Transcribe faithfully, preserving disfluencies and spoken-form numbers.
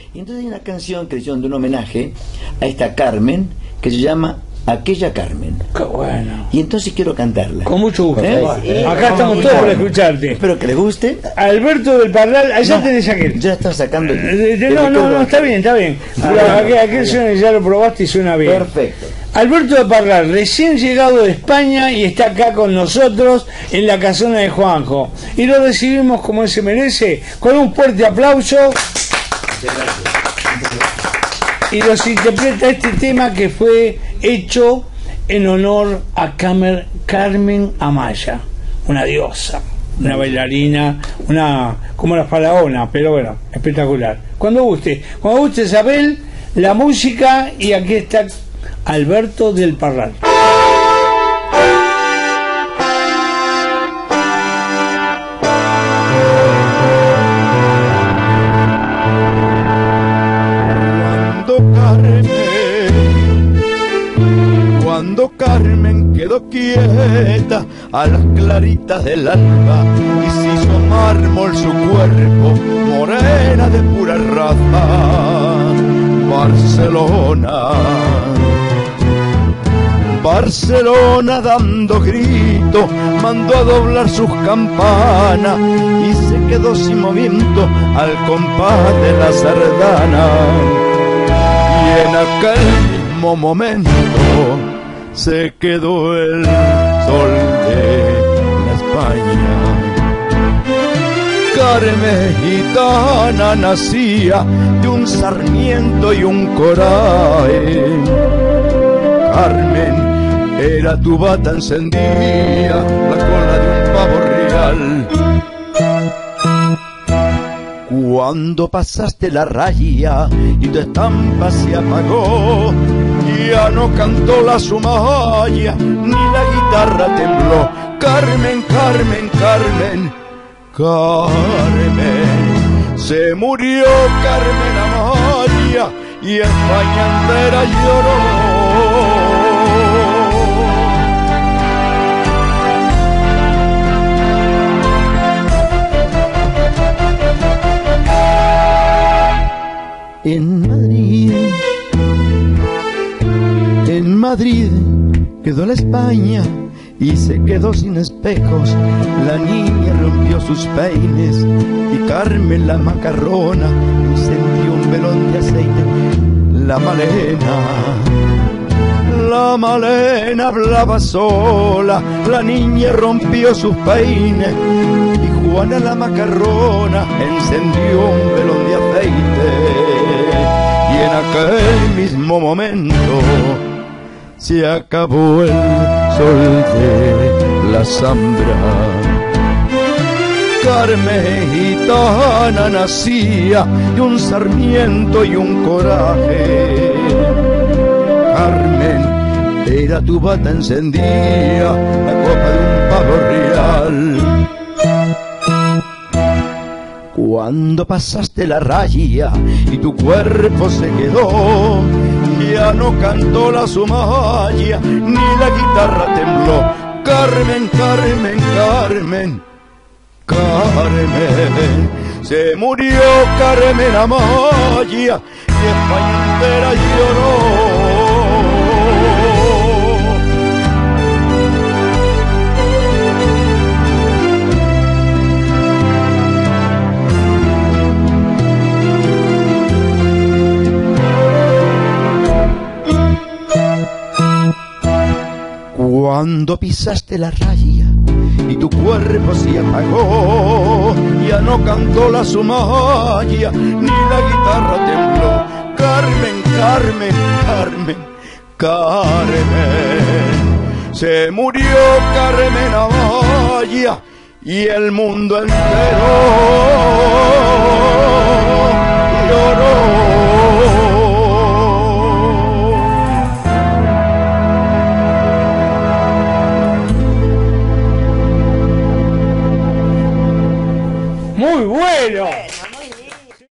Y entonces hay una canción que le hicieron de un homenaje a esta Carmen que se llama Aquella Carmen. Qué bueno. Y entonces quiero cantarla. Con mucho gusto. ¿Eh? Sí. Acá estamos todos para escucharte. Espero que les guste. Alberto del Parral, allá no, tenés aquel. Ya estaba sacando el, de, de, el No, no, no, recuerdo. está bien, está bien. Ah, Pero bueno. aquel, aquel suena, ya lo probaste y suena bien. Perfecto. Alberto del Parral, recién llegado de España y está acá con nosotros en la casona de Juanjo. Y lo recibimos como él se merece, con un fuerte aplauso. Y nos interpreta este tema que fue hecho en honor a Camer, Carmen Amaya, una diosa, una bailarina, una como la faraona, pero bueno, espectacular. Cuando guste, cuando guste, Isabel, la música, y aquí está Alberto del Parral. Cuando Carmen quedó quieta a las claritas del alba y se hizo mármol su cuerpo, morena de pura raza, Barcelona. Barcelona dando grito mandó a doblar sus campanas y se quedó sin movimiento al compás de la sardana. Y en aquel mismo momento se quedó el sol de la España. Carmen gitana nacía de un sarmiento y un coraje. Carmen era tu bata encendida, la cola de un pavo real. Cuando pasaste la raya y tu estampa se apagó, ya no cantó la sumaya, ni la guitarra tembló. Carmen, Carmen, Carmen, Carmen, se murió Carmen Amaya y España entera lloró. En Madrid, en Madrid quedó la España y se quedó sin espejos. La niña rompió sus peines y Carmen la macarrona encendió un velón de aceite. La Malena, la Malena hablaba sola, la niña rompió sus peines y Juana la macarrona encendió un velón de aceite. Y en aquel mismo momento se acabó el sol de la zambra. Carmen gitana nacía de un sarmiento y un coraje. Carmen era tu bata encendida, la copa de un pavo real. Cuando pasaste la raya y tu cuerpo se quedó, ya no cantó la sumaya, ni la guitarra tembló. Carmen, Carmen, Carmen, Carmen, se murió Carmen Amaya y España entera lloró. Cuando pisaste la raya y tu cuerpo se apagó, ya no cantó la sumaya, ni la guitarra tembló. Carmen, Carmen, Carmen, Carmen, se murió Carmen Amaya y el mundo entero lloró.